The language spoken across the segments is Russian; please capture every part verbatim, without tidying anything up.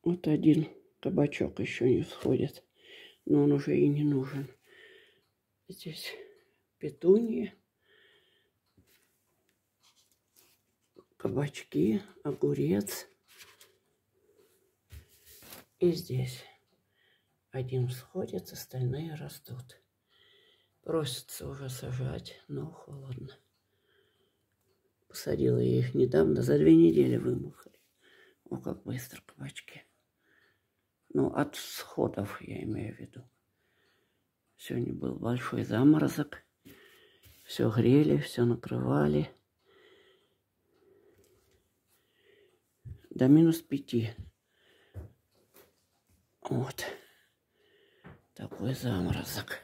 Вот один кабачок еще не всходит, но он уже и не нужен. Здесь петуньи, кабачки, огурец. И здесь один всходит, остальные растут. Просится уже сажать, но холодно. Посадила я их недавно, за две недели вымахали. О, как быстро кабачки. Ну, от всходов я имею в виду. Сегодня был большой заморозок. Все грели, все накрывали. До минус пяти. Вот. Такой заморозок.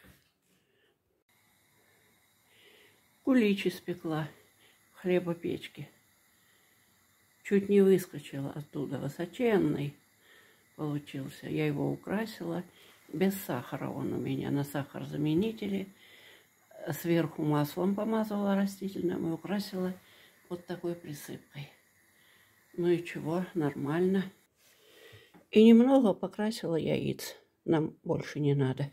Куличи испекла в хлебопечке. Чуть не выскочила оттуда. Высоченный получился. Я его украсила. Без сахара он у меня на сахарозаменителе. Сверху маслом помазала растительным и украсила вот такой присыпкой. Ну и чего, нормально. И немного покрасила яиц. Нам больше не надо.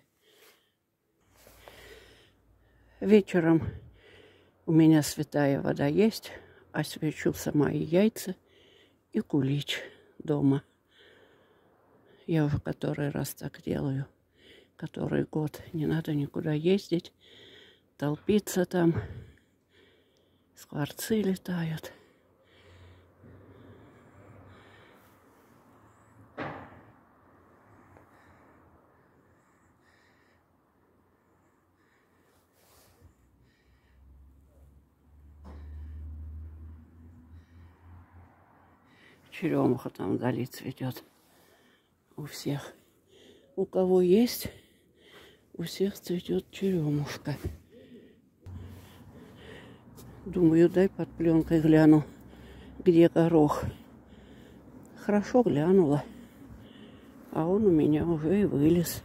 Вечером у меня святая вода есть. Освечу сама и яйца, и кулич дома. Я уже который раз так делаю. Который год. Не надо никуда ездить. Толпиться там. Скворцы летают. Черемуха там вдали цветет. У всех. У кого есть, у всех цветет черемушка. Думаю, дай под пленкой гляну, где горох. Хорошо глянула. А он у меня уже и вылез.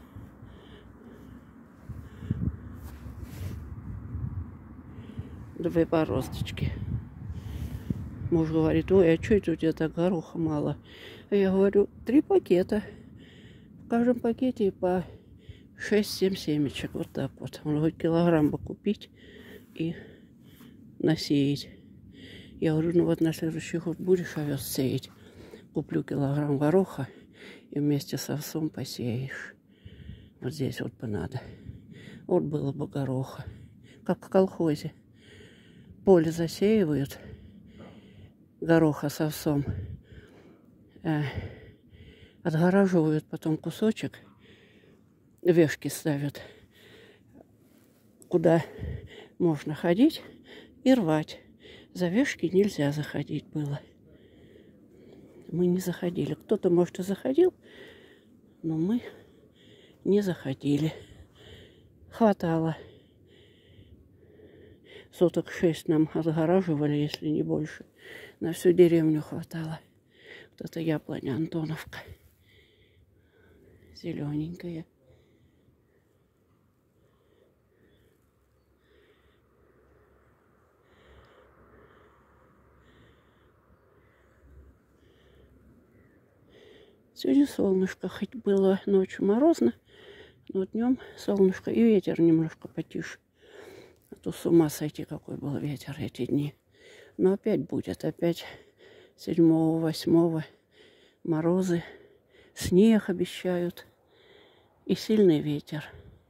Две бороздочки. Муж говорит: ой, а что это у тебя так гороха мало? А я говорю: три пакета. В каждом пакете по шесть-семь семечек. Вот так вот. Он говорит: килограмм бы купить и насеять. Я говорю: ну вот на следующий год будешь овес сеять, куплю килограмм гороха и вместе с овсом посеешь. Вот здесь вот бы надо. Вот было бы гороха. Как в колхозе. Поле засеивают, гороха с овсом, э, отгораживают потом кусочек, вешки ставят, куда можно ходить и рвать. За вешки нельзя заходить было. Мы не заходили. Кто-то, может, и заходил, но мы не заходили. Хватало. Соток шесть нам отгораживали, если не больше. На всю деревню хватало. Вот это яблоня Антоновка. Зелененькая. Сегодня солнышко, хоть было ночью морозно, но днем солнышко и ветер немножко потише. А то с ума сойти, какой был ветер эти дни. Но опять будет, опять седьмого, восьмого морозы, снег обещают и сильный ветер.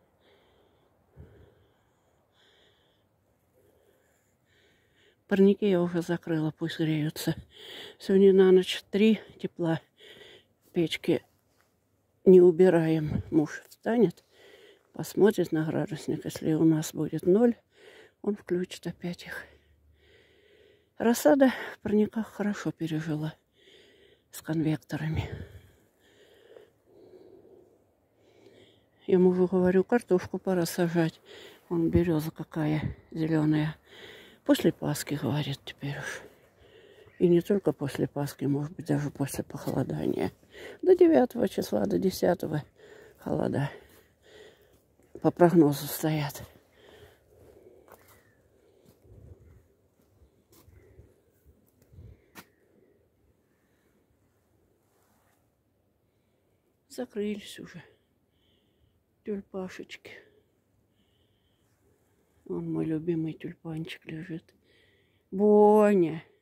Парники я уже закрыла, пусть греются. Сегодня на ночь три тепла. Печки не убираем. Муж встанет, посмотрит на градусник. Если у нас будет ноль, он включит опять их. Рассада в парниках хорошо пережила с конвекторами. Я мужу говорю: картошку пора сажать. Вон береза какая зеленая. После Пасхи, говорит, теперь уж. И не только после Пасхи, может быть, даже после похолодания. До девятого числа, до десятого холода по прогнозу стоят. закрылись уже. Тюльпашечки. Вон мой любимый тюльпанчик лежит. Боня.